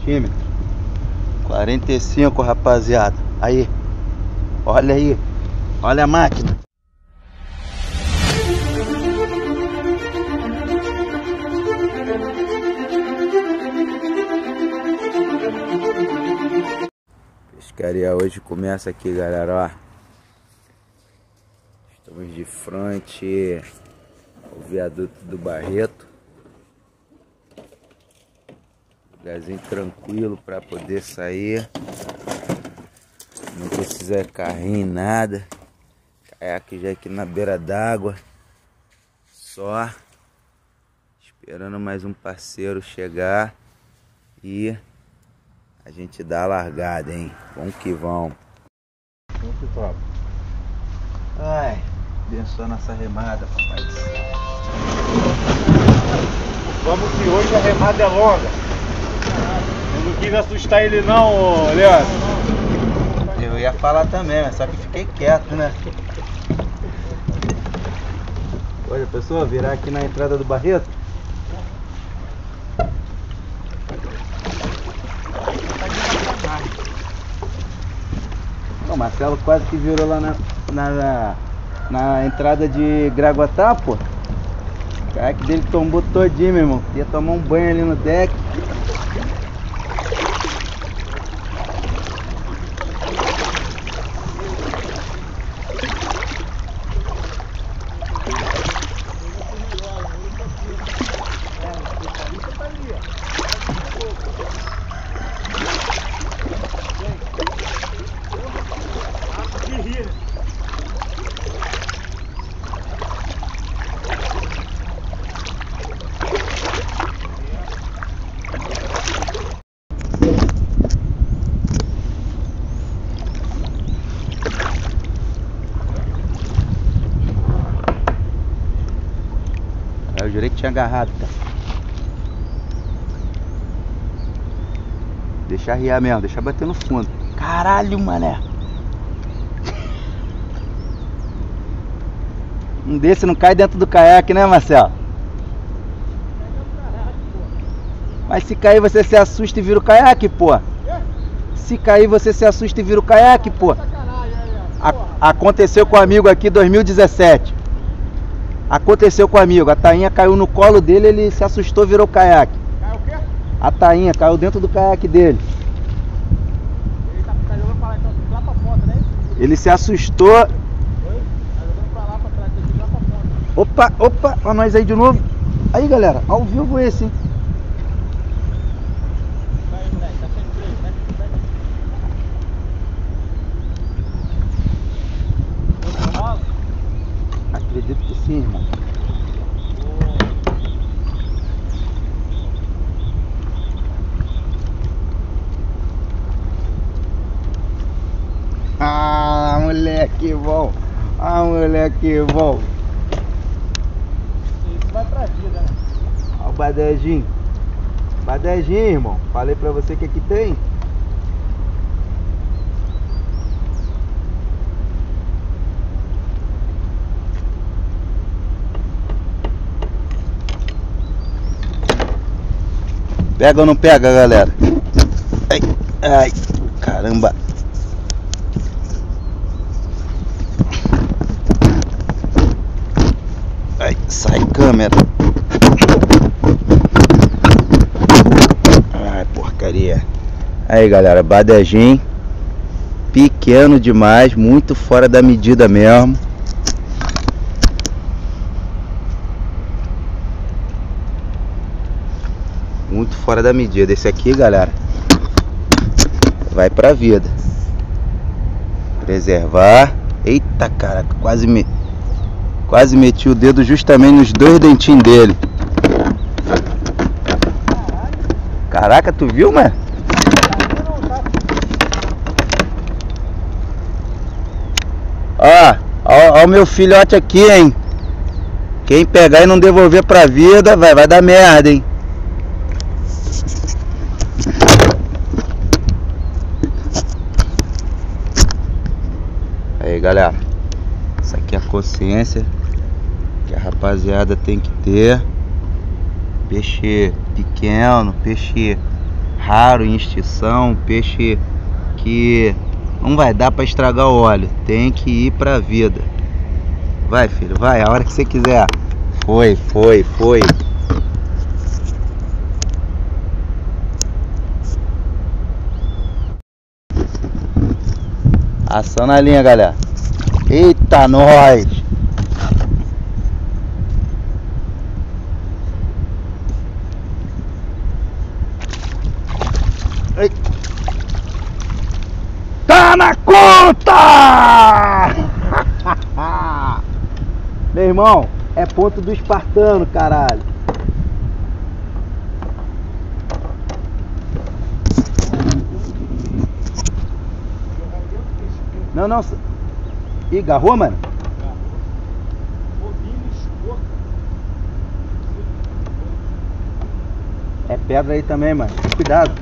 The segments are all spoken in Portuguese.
centímetros. 45, rapaziada. Aí. Olha aí. Olha a máquina. Pescaria hoje começa aqui, galera, ó. Estamos de frente ao viaduto do Barreto. Lugarzinho tranquilo para poder sair. Não precisa carrinho, nada. Caiaque já aqui na beira d'água. Só esperando mais um parceiro chegar e a gente dá a largada, hein? Vamos que vamos. Vamos que vamos. Ai, abençoa nossa remada, papai do céu. Vamos que hoje a remada é longa. Eu não quis assustar ele não, Leandro. Eu ia falar também, mas só que fiquei quieto, né? Olha, pessoal, virar aqui na entrada do Barreto. O Marcelo quase que virou lá na entrada de Graguatá, pô. O caiaque dele tombou todinho, meu irmão. Ia tomar um banho ali no deck. Eu jurei que tinha agarrado, cara. Deixa arriar mesmo, deixa bater no fundo. Caralho, mané. Um desse não cai dentro do caiaque, né, Marcelo? Mas se cair você se assusta e vira o caiaque, pô. Se cair você se assusta e vira o caiaque, pô. Aconteceu com um amigo aqui em 2017. Aconteceu com o amigo, a tainha caiu no colo dele, ele se assustou, virou caiaque. Caiu o quê? A tainha caiu dentro do caiaque dele. Ele tá jogando pra lá, então lá pra ponta, né? Ele se assustou. Oi? Tá jogando pra lá, pra trás, tem que ir lá pra ponta. Opa, ó nós aí de novo. Aí, galera, ao vivo esse, hein? Vai, moleque, tá sem freio, vai. Acredito que sim, irmão. Ah, moleque bom. Ah, moleque bom. Isso vai pra vida, né? Olha o badejinho. Badejinho, irmão. Falei pra você que aqui tem. Pega ou não pega, galera? Ai, caramba. Ai, sai câmera. Ai, porcaria. Aí, galera, badejinho. Pequeno demais, muito fora da medida mesmo. Muito fora da medida. Esse aqui, galera, vai pra vida. Preservar. Eita, cara, quase meti o dedo justamente nos dois dentinhos dele. Caraca, tu viu, mano? Ó o meu filhote aqui, hein? Quem pegar e não devolver pra vida, vai dar merda, hein? Aí, galera, essa aqui é a consciência que a rapaziada tem que ter. Peixe pequeno, peixe raro em extinção, peixe que não vai dar para estragar o óleo, tem que ir pra vida. Vai, filho, vai, a hora que você quiser. Foi. Ação na linha, galera. Eita, nós! Ei. Tá na conta! Meu irmão, é ponto do espartano, caralho. Não. Ih, agarrou, mano? É pedra aí também, mano. Cuidado.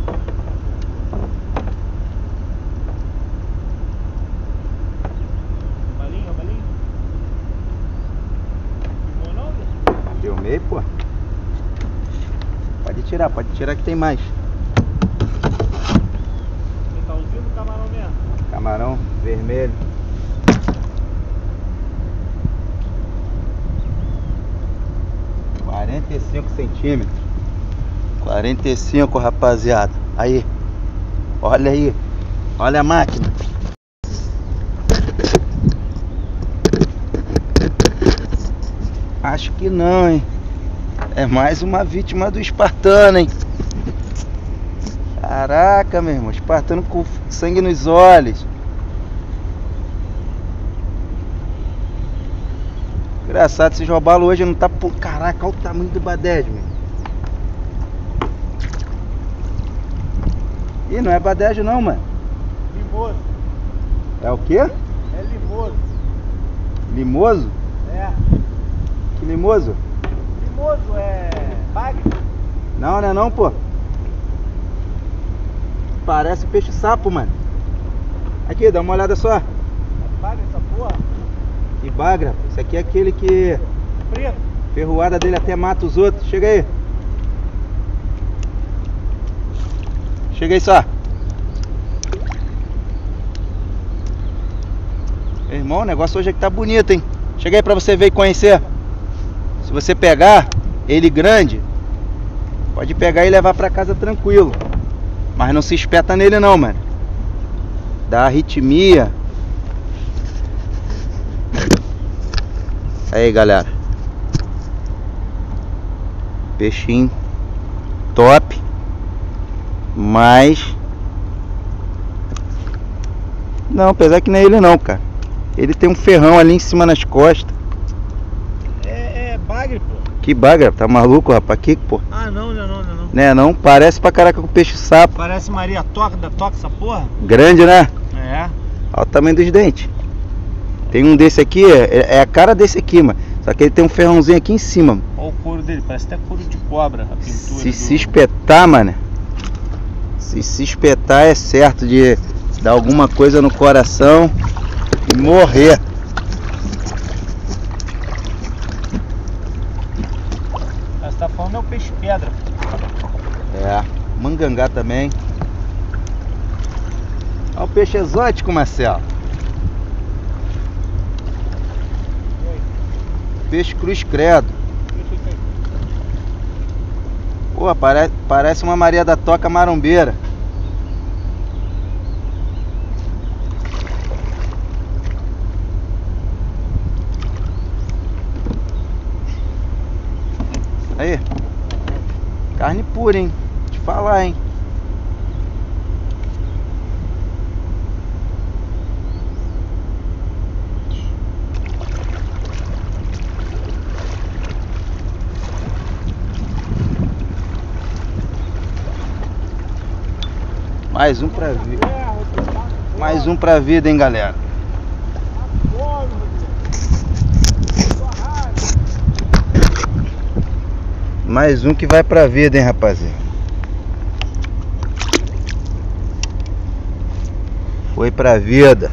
Balinha. Filmei, pô. Pode tirar que tem mais. Tá usando o camarão mesmo? Camarão vermelho. centímetros. 45, rapaziada. Aí. Olha aí. Olha a máquina. Acho que não, hein. É mais uma vítima do espartano, hein. Caraca, meu irmão. Espartano com sangue nos olhos. Engraçado, esses robalos hoje não tá... Caraca, olha o tamanho do badege, meu. Ih, não é badege não, mano. Limoso. É o quê? É limoso. Limoso? É. Que limoso? Limoso é bagre? Não, não é não, pô. Parece peixe sapo, mano. Aqui, dá uma olhada só. É bagre essa porra? Que bagra. Isso aqui é aquele que... Preto. Ferroada dele até mata os outros. Chega aí. Chega aí só. Meu irmão, o negócio hoje aqui tá bonito, hein? Chega aí pra você ver e conhecer. Se você pegar ele grande, pode pegar e levar pra casa tranquilo. Mas não se espeta nele não, mano. Dá arritmia. Aí, galera. Peixinho top. Mas não, apesar que não é ele não, cara. Ele tem um ferrão ali em cima nas costas. É bagre, pô. Que bagra, tá maluco, rapaz? Que, pô? Ah, não. Né, não? Parece pra caraca com peixe sapo. Parece Maria Toca da Toca essa porra? Grande, né? É. Olha o tamanho dos dentes. Tem um desse aqui, é a cara desse aqui, mano. Só que ele tem um ferrãozinho aqui em cima. Olha o couro dele, parece até couro de cobra a pintura. Se espetar, mano. Se espetar é certo de dar alguma coisa no coração e morrer. Você tá falando é o peixe pedra. É, mangangá também. Olha o peixe exótico, Marcelo. Peixe cruz credo. Pô, parece uma Maria da Toca marombeira. Aí. Carne pura, hein? Te falar, hein? Mais um pra vida. Mais um pra vida, hein, galera. Mais um que vai pra vida, hein, rapaziada. Foi pra vida.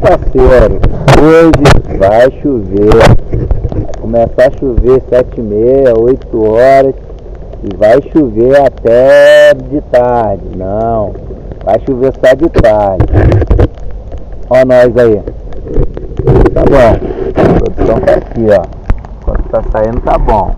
parceiro, hoje vai chover. Vai começar a chover 7h30, 8 horas. E vai chover até de tarde. Não, vai chover só de tarde. Ó nós aí. Tá bom. A produção tá aqui, ó. Quando tá saindo tá bom.